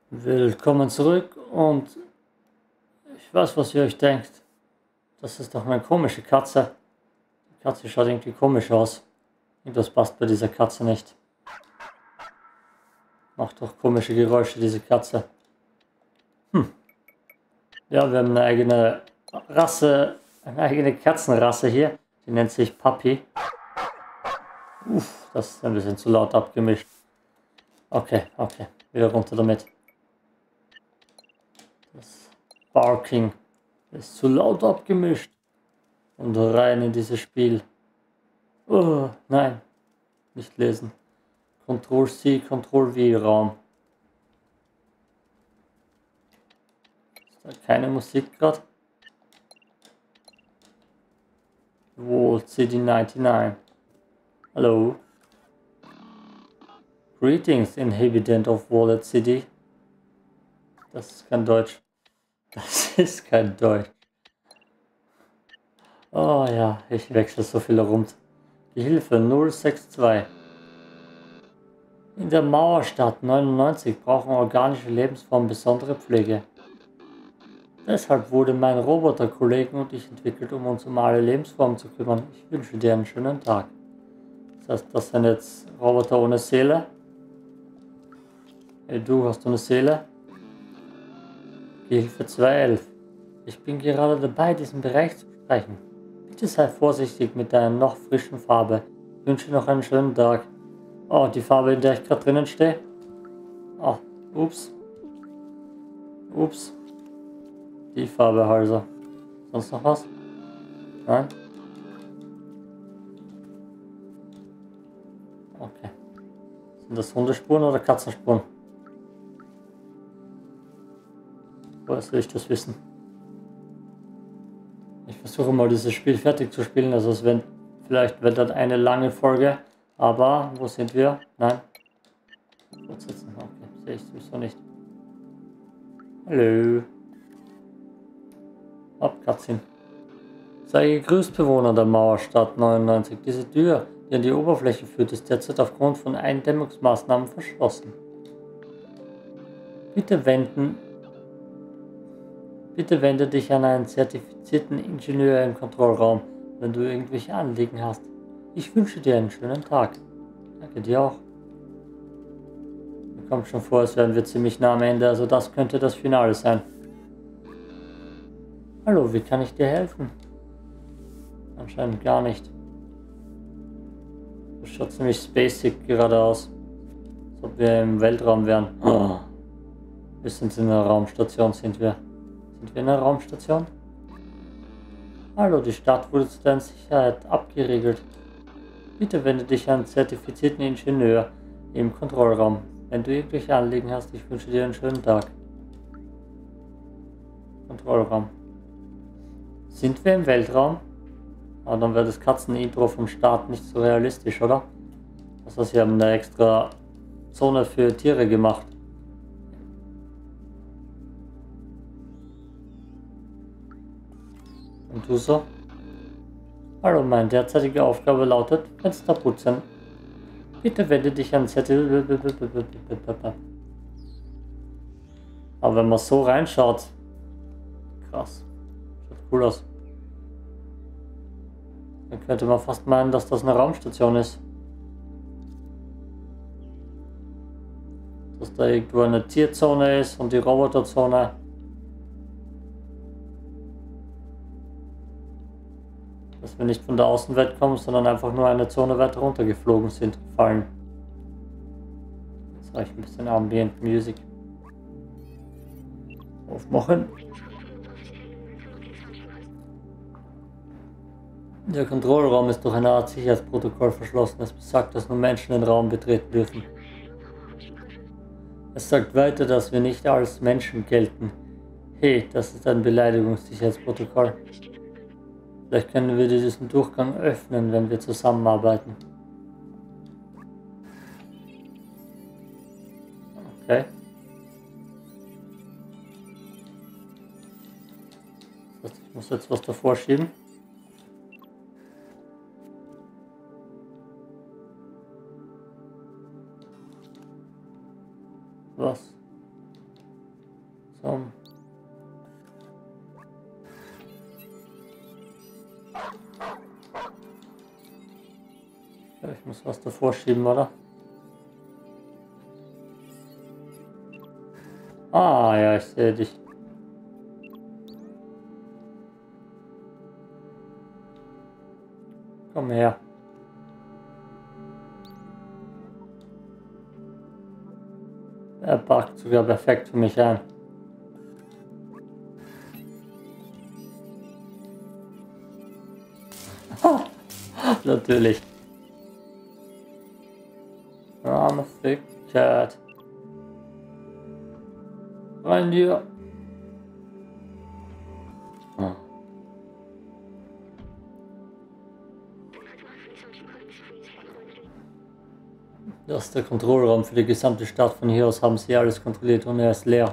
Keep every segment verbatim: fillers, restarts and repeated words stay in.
Willkommen zurück und ich weiß, was ihr euch denkt. Das ist doch eine komische Katze. Die Katze schaut irgendwie komisch aus. Irgendwas passt bei dieser Katze nicht. Macht doch komische Geräusche, diese Katze. Hm. Ja, wir haben eine eigene Rasse, eine eigene Katzenrasse hier. Die nennt sich Puppy. Uff, das ist ein bisschen zu laut abgemischt. Okay, okay, wieder runter damit. Das Barking ist zu laut abgemischt. Und rein in dieses Spiel. Oh, nein, nicht lesen. Control-C, Control-V, Raum. Ist da keine Musik gerade? Vault City neunundneunzig. Hallo. Greetings, Inhabitant of Wallet City. Das ist kein Deutsch. Das ist kein Deutsch. Oh ja, ich wechsle so viel herum. Gehilfe null sechs zwei. In der Mauerstadt neunundneunzig brauchen organische Lebensformen besondere Pflege. Deshalb wurde mein Roboter-Kollegen und ich entwickelt, um uns um alle Lebensformen zu kümmern. Ich wünsche dir einen schönen Tag. Das heißt, das sind jetzt Roboter ohne Seele. Hey, du, hast du eine Seele? Gehilfe zwei elf. Ich bin gerade dabei, diesen Bereich zu besprechen. Bitte sei vorsichtig mit deiner noch frischen Farbe. Ich wünsche dir noch einen schönen Tag. Oh, die Farbe, in der ich gerade drinnen stehe. Oh, ups. Ups. Die Farbe also. Sonst noch was? Nein? Okay. Sind das Hundespuren oder Katzenspuren? Woher soll ich das wissen? Ich versuche mal dieses Spiel fertig zu spielen. Also es wird vielleicht wird das eine lange Folge. Aber wo sind wir? Nein. Fortsetzen. Okay, sehe ich sowieso nicht. Hallo. Abkatzen. Sei gegrüßt, Bewohner der Mauerstadt neunundneunzig. Diese Tür, die an die Oberfläche führt, ist derzeit aufgrund von Eindämmungsmaßnahmen verschlossen. Bitte wenden. Bitte wende dich an einen zertifizierten Ingenieur im Kontrollraum, wenn du irgendwelche Anliegen hast. Ich wünsche dir einen schönen Tag. Danke dir auch. Mir kommt schon vor, als wären wir ziemlich nah am Ende, also das könnte das Finale sein. Hallo, wie kann ich dir helfen? Anscheinend gar nicht. Das schaut ziemlich spacig gerade aus. Als ob wir im Weltraum wären. Oh. Wir sind in einer Raumstation, sind wir. Sind wir in einer Raumstation? Hallo, die Stadt wurde zu deiner Sicherheit abgeriegelt. Bitte wende dich an einen zertifizierten Ingenieur im Kontrollraum. Wenn du irgendwelche Anliegen hast, ich wünsche dir einen schönen Tag. Kontrollraum. Sind wir im Weltraum? Aber dann wäre das Katzenintro vom Start nicht so realistisch, oder? Also sie haben eine extra Zone für Tiere gemacht. Und du so? Hallo, meine derzeitige Aufgabe lautet Fenster putzen. Bitte wende dich an Zettel. Aber wenn man so reinschaut, krass, schaut cool aus. Dann könnte man fast meinen, dass das eine Raumstation ist. Dass da irgendwo eine Tierzone ist und die Roboterzone. Dass wir nicht von der Außenwelt kommen, sondern einfach nur eine Zone weiter runtergeflogen sind, gefallen. Jetzt reicht ein bisschen Ambient Music. Aufmachen. Der Kontrollraum ist durch eine Art Sicherheitsprotokoll verschlossen. Es besagt, dass nur Menschen den Raum betreten dürfen. Es sagt weiter, dass wir nicht als Menschen gelten. Hey, das ist ein Beleidigungssicherheitsprotokoll. Vielleicht können wir diesen Durchgang öffnen, wenn wir zusammenarbeiten. Okay. Das heißt, ich muss jetzt was davor schieben. Was? So. Ich muss was davor schieben, oder? Ah, ja, ich sehe dich. Komm her. Er packt sogar perfekt für mich ein. Natürlich. Arme Fickert. Rein dir. Ah. Das ist der Kontrollraum für die gesamte Stadt. Von hier aus haben sie alles kontrolliert und er ist leer.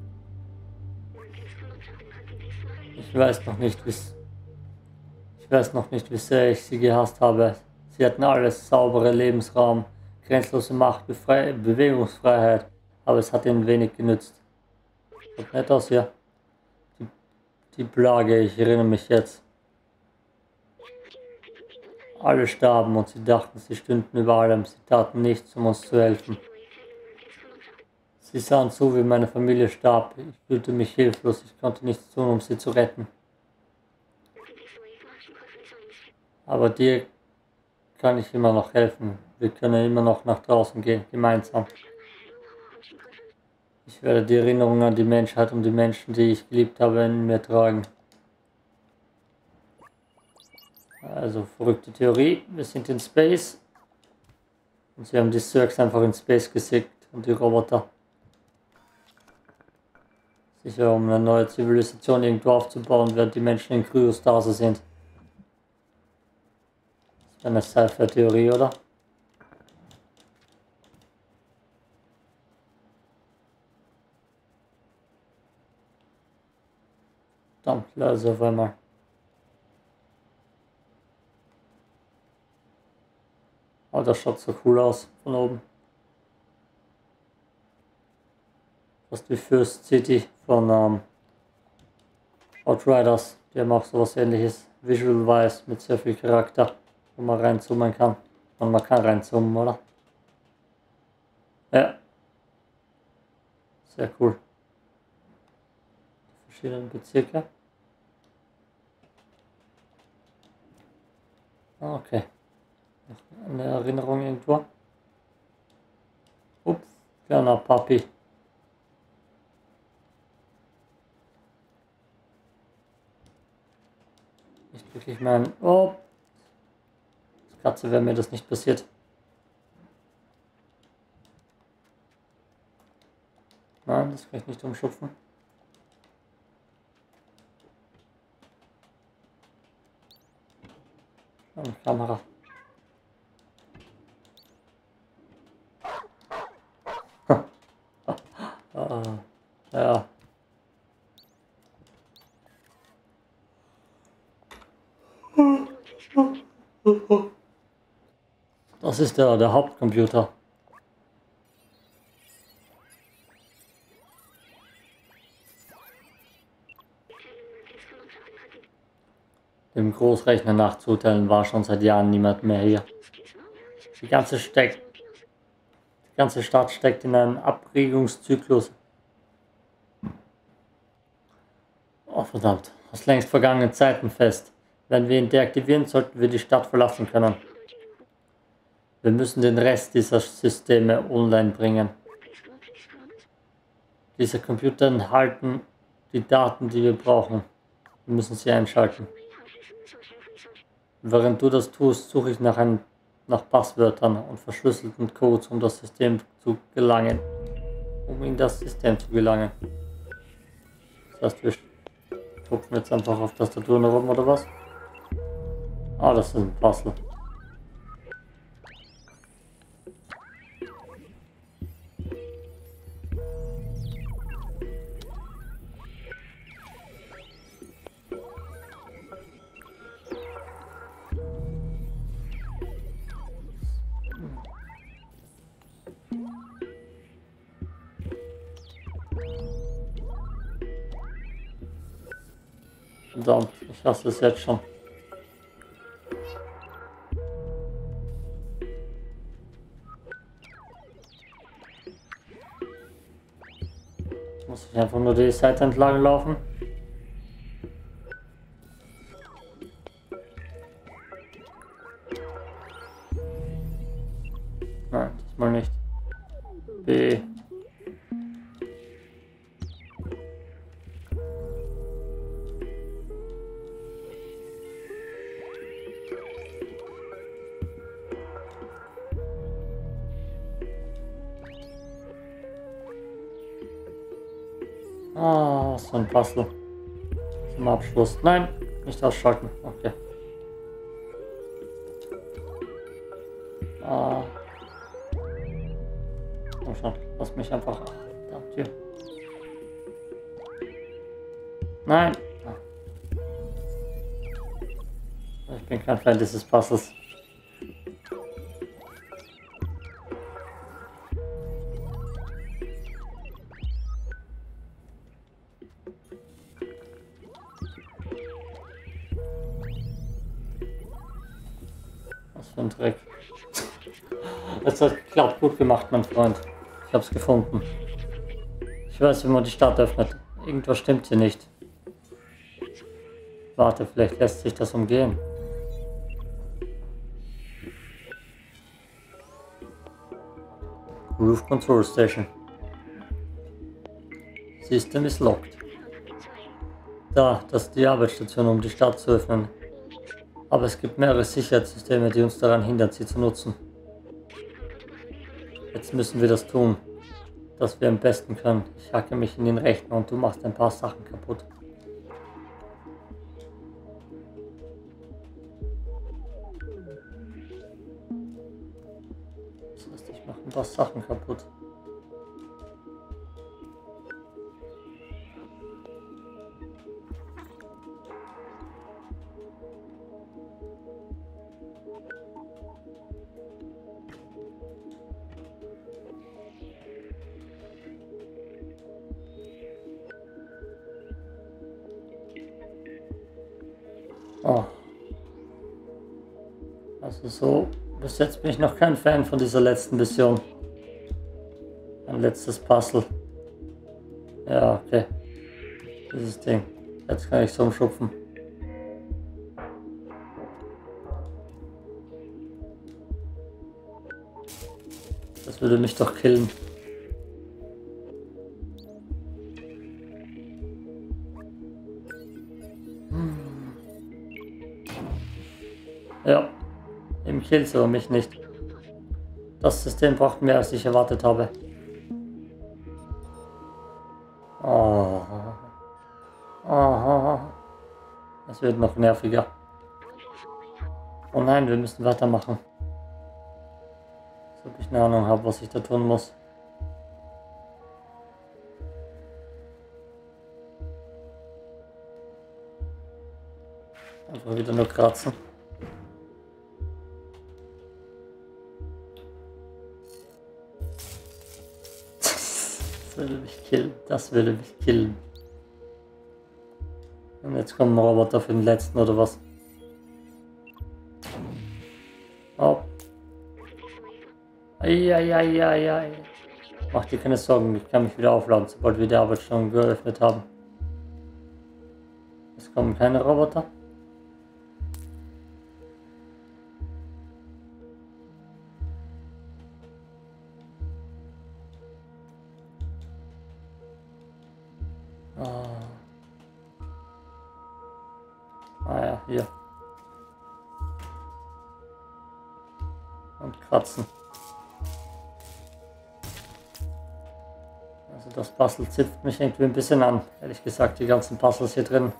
Ich weiß noch nicht, wie ich weiß noch nicht, wie sehr ich sie gehasst habe. Sie hatten alles, saubere Lebensraum, grenzlose Macht, Befrei Bewegungsfreiheit, aber es hat ihnen wenig genützt. Sieht nett aus hier. Die, die Plage, ich erinnere mich jetzt. Alle starben und sie dachten, sie stünden über allem. Sie taten nichts, um uns zu helfen. Sie sahen zu, wie meine Familie starb. Ich fühlte mich hilflos. Ich konnte nichts tun, um sie zu retten. Aber dir kann ich immer noch helfen. Wir können immer noch nach draußen gehen, gemeinsam. Ich werde die Erinnerung an die Menschheit und die Menschen, die ich geliebt habe, in mir tragen. Also verrückte Theorie. Wir sind in Space. Und sie haben die Zergs einfach in Space geschickt und die Roboter. Sicher, um eine neue Zivilisation irgendwo aufzubauen, während die Menschen in Kryostase sind. Das ist eine Sci-Fi-Theorie, oder? Verdammt, leise auf einmal. Oh, das schaut so cool aus von oben. Fast wie First City von ähm, Outriders. Die haben auch sowas ähnliches. Visual-wise mit sehr viel Charakter, wo man reinzoomen kann. Und man kann reinzoomen, oder? Ja. Sehr cool. Die verschiedenen Bezirke. Okay. Eine Erinnerung irgendwo. Ups, kleiner Papi. Nicht wirklich mein... Oh! Als Katze wäre mir das nicht passiert. Nein, das kann ich nicht umschupfen. Eine Kamera. ah, ja. Das ist der, der Hauptcomputer. Dem Großrechner nachzuteilen war schon seit Jahren niemand mehr hier. Die ganze, steckt, die ganze Stadt steckt in einem Abregungszyklus. Oh verdammt, aus längst vergangenen Zeiten fest. Wenn wir ihn deaktivieren, sollten wir die Stadt verlassen können. Wir müssen den Rest dieser Systeme online bringen. Diese Computer enthalten die Daten, die wir brauchen. Wir müssen sie einschalten. Während du das tust, suche ich nach, ein, nach Passwörtern und verschlüsselten Codes, um das System zu gelangen. Um in das System zu gelangen. Das heißt, wir gucken jetzt einfach auf Tastaturen herum, oder was? Ah, das ist ein Puzzle. Verdammt, ich hasse es jetzt schon. Muss ich einfach nur die Seite entlang laufen? Nein, diesmal nicht. B. Ah, so ein Puzzle. Zum Abschluss. Nein, nicht ausschalten. Okay. Ah. Komm schon, lass mich einfach. Da, Tür. Nein. Ah. Ich bin kein Fan dieses Puzzles. Was für ein Dreck. Es hat geklappt, gut gemacht, mein Freund. Ich hab's gefunden. Ich weiß, wie man die Stadt öffnet. Irgendwas stimmt hier nicht. Warte, vielleicht lässt sich das umgehen. Roof Control Station. System is locked. Da, das ist die Arbeitsstation, um die Stadt zu öffnen. Aber es gibt mehrere Sicherheitssysteme, die uns daran hindern, sie zu nutzen. Jetzt müssen wir das tun, das wir am besten können. Ich hacke mich in den Rechner und du machst ein paar Sachen kaputt. Das heißt, ich mache ein paar Sachen kaputt. Oh. Also so, bis jetzt bin ich noch kein Fan von dieser letzten Mission. Ein letztes Puzzle. Ja, okay. Dieses Ding. Jetzt kann ich so umschupfen. Das würde mich doch killen. Ja, im Kills aber mich nicht. Das System braucht mehr, als ich erwartet habe. Oh. Oh. Es wird noch nerviger. Oh nein, wir müssen weitermachen. Als ob ich eine Ahnung habe, was ich da tun muss. Einfach wieder nur kratzen. Das würde mich killen. Das würde mich killen. Und jetzt kommen Roboter für den letzten oder was? Oh. Eieieiei. Mach dir keine Sorgen, ich kann mich wieder aufladen, sobald wir die Arbeitsstunde geöffnet haben. Es kommen keine Roboter. Ah. Ah ja, hier. Und kratzen. Also das Puzzle zipft mich irgendwie ein bisschen an. Ehrlich gesagt, die ganzen Puzzles hier drin.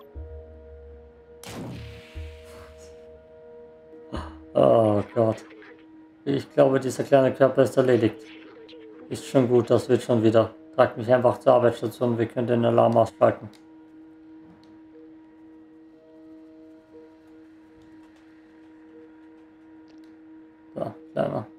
Oh Gott. Ich glaube, dieser kleine Körper ist erledigt. Ist schon gut, das wird schon wieder. Trag mich einfach zur Arbeitsstation, wir können den Alarm ausschalten. So, kleiner.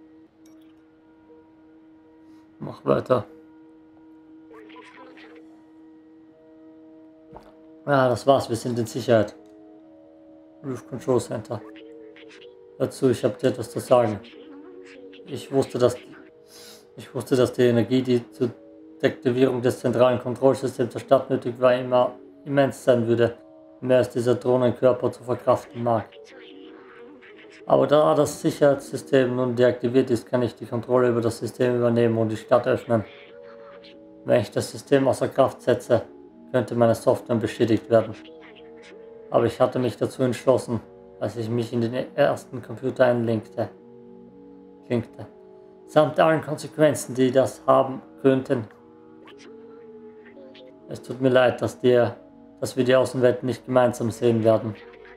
Mach weiter. Ja, das war's, wir sind in Sicherheit. Roof Control Center. Dazu, ich habe dir etwas zu sagen. Ich wusste, dass ich wusste, dass die Energie, die zur Deaktivierung des zentralen Kontrollsystems der Stadt nötig war, immer immens sein würde, mehr als dieser Drohnenkörper zu verkraften mag. Aber da das Sicherheitssystem nun deaktiviert ist, kann ich die Kontrolle über das System übernehmen und die Stadt öffnen. Wenn ich das System außer Kraft setze, könnte meine Software beschädigt werden. Aber ich hatte mich dazu entschlossen, als ich mich in den ersten Computer einlinkte. Klinkte. Samt allen Konsequenzen, die das haben könnten. Es tut mir leid, dass, dir, dass wir die Außenwelt nicht gemeinsam sehen werden.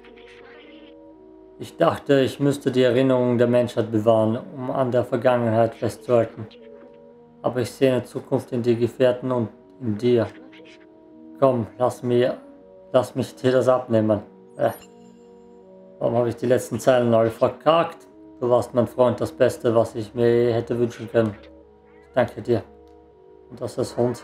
Ich dachte, ich müsste die Erinnerungen der Menschheit bewahren, um an der Vergangenheit festzuhalten. Aber ich sehe eine Zukunft in die Gefährten und in dir. Komm, lass, mir, lass mich dir das abnehmen. Äh. Warum habe ich die letzten Zeilen alle verkackt? Du warst mein Freund, das Beste, was ich mir je hätte wünschen können. Ich danke dir. Und das ist Hund.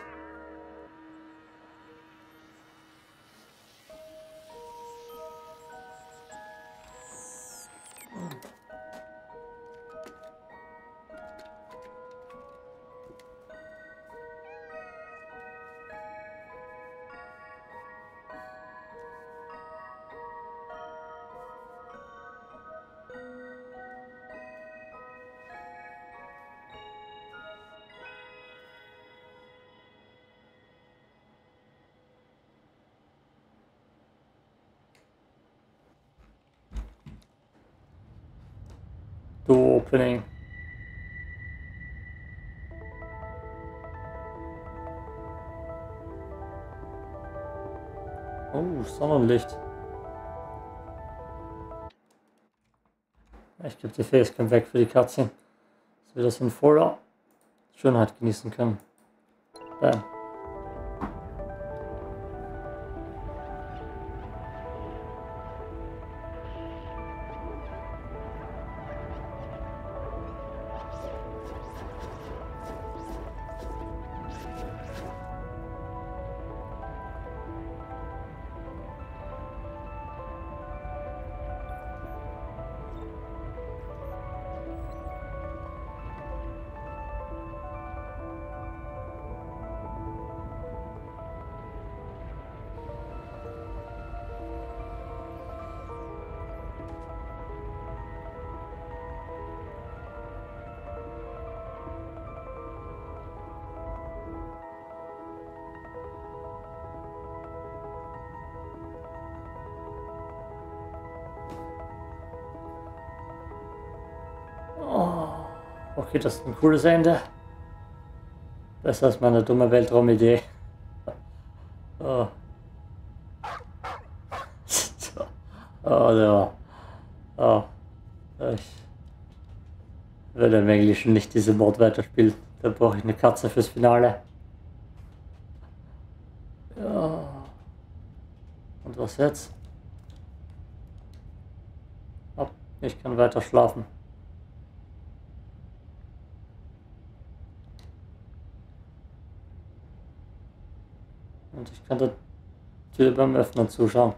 Door opening. Oh, Sonnenlicht. Ich gebe die Facecam weg für die Cutscene, dass wir das in voller Schönheit genießen können. Bam. Okay, das ist ein cooles Ende. Besser als meine dumme Weltraumidee. Oh. Oh, ja. Oh. Ich werde im Englischen nicht diese Mod weiterspielen. Da brauche ich eine Katze fürs Finale. Ja. Und was jetzt? Oh, ich kann weiter schlafen. Und ich kann der Tür beim Öffnen zuschauen.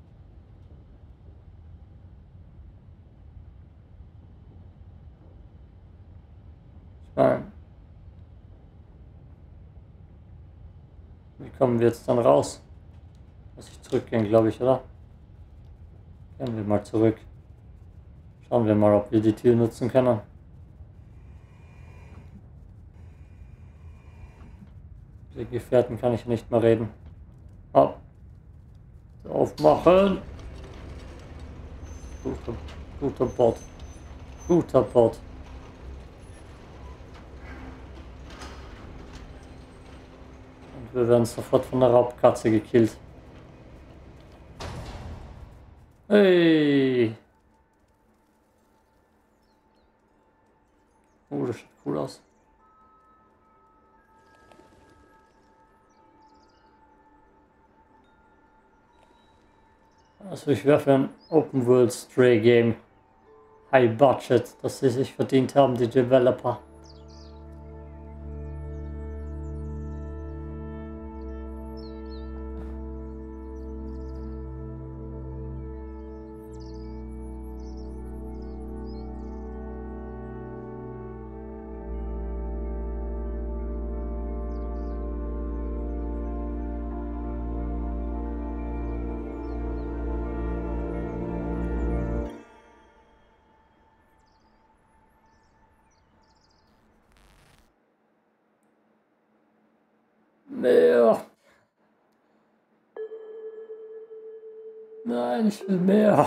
Ich meine, wie kommen wir jetzt dann raus? Muss ich zurückgehen, glaube ich, oder? Gehen wir mal zurück. Schauen wir mal, ob wir die Tür nutzen können. Die Gefährten kann ich nicht mehr reden. Oh. Aufmachen! Guter, guter Bot. Guter Bot. Und wir werden sofort von der Raubkatze gekillt. Hey! Oh, das sieht cool aus. Also ich werfe ein Open World Stray Game. High Budget, dass sie sich verdient haben, die Developer. Mehr. Nein, ich will mehr.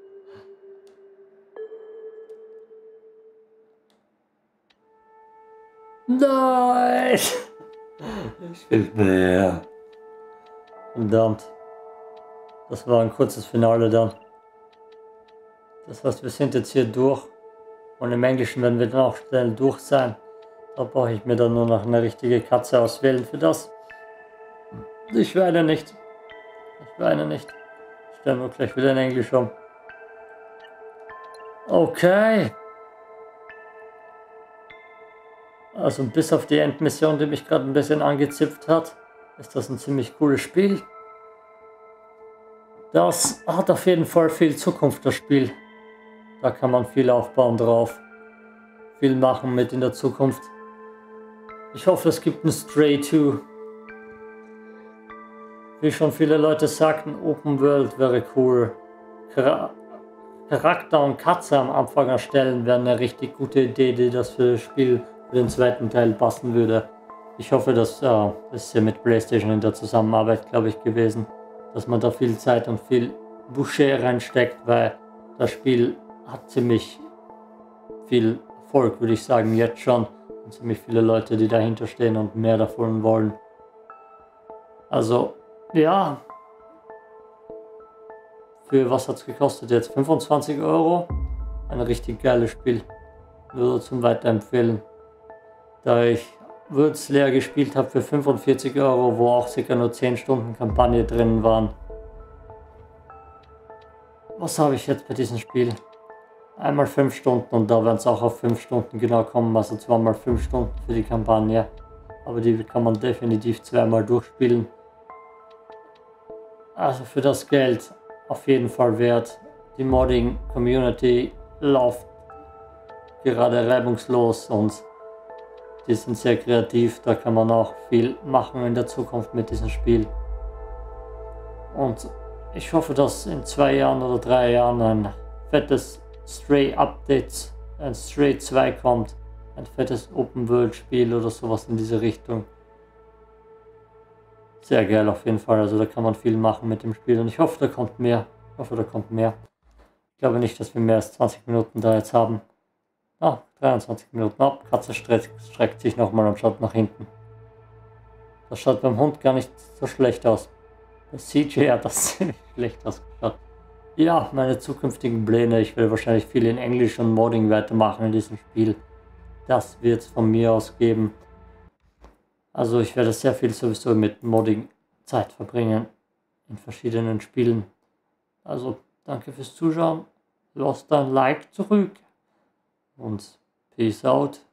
Nein. Ich will mehr. Verdammt. Das war ein kurzes Finale dann. Das heißt, wir sind jetzt hier durch. Und im Englischen werden wir dann auch schnell durch sein. Da brauche ich mir dann nur noch eine richtige Katze auswählen für das. Ich weine nicht. Ich weine nicht. Ich stelle mir gleich wieder in Englisch um. Okay. Also bis auf die Endmission, die mich gerade ein bisschen angezipft hat, ist das ein ziemlich cooles Spiel. Das hat auf jeden Fall viel Zukunft, das Spiel. Da kann man viel aufbauen drauf. Viel machen mit in der Zukunft. Ich hoffe, es gibt ein Stray zwei. Wie schon viele Leute sagten, Open World wäre cool. Char- Charakter und Katze am Anfang erstellen wäre eine richtig gute Idee, die das für das Spiel für den zweiten Teil passen würde. Ich hoffe, dass äh, das ist ja mit PlayStation in der Zusammenarbeit, glaube ich, gewesen, dass man da viel Zeit und viel Budget reinsteckt, weil das Spiel hat ziemlich viel Erfolg, würde ich sagen, jetzt schon. Und ziemlich viele Leute, die dahinter stehen und mehr davon wollen. Also, ja. Für was hat es gekostet jetzt? fünfundzwanzig Euro? Ein richtig geiles Spiel. Würde zum Weiterempfehlen. Da ich Words leer gespielt habe für fünfundvierzig Euro, wo auch circa nur zehn Stunden Kampagne drin waren. Was habe ich jetzt bei diesem Spiel? Einmal fünf Stunden und da werden es auch auf fünf Stunden genau kommen, also zweimal fünf Stunden für die Kampagne. Aber die kann man definitiv zweimal durchspielen. Also für das Geld auf jeden Fall wert. Die Modding-Community läuft gerade reibungslos und die sind sehr kreativ. Da kann man auch viel machen in der Zukunft mit diesem Spiel. Und ich hoffe, dass in zwei Jahren oder drei Jahren ein fettes Stray-Update, ein Stray zwei kommt. Ein fettes Open-World-Spiel oder sowas in diese Richtung. Sehr geil auf jeden Fall, also da kann man viel machen mit dem Spiel und ich hoffe, da kommt mehr. Ich hoffe, da kommt mehr. Ich glaube nicht, dass wir mehr als zwanzig Minuten da jetzt haben. Ah, dreiundzwanzig Minuten ab. Katze streckt, streckt sich nochmal und schaut nach hinten. Das schaut beim Hund gar nicht so schlecht aus. Das C J hat das ziemlich schlecht ausgeschaut. Ja, meine zukünftigen Pläne. Ich will wahrscheinlich viel in Englisch und Modding weitermachen in diesem Spiel. Das wird es von mir aus geben. Also ich werde sehr viel sowieso mit Modding Zeit verbringen in verschiedenen Spielen. Also danke fürs Zuschauen. Lasst ein Like zurück und Peace out.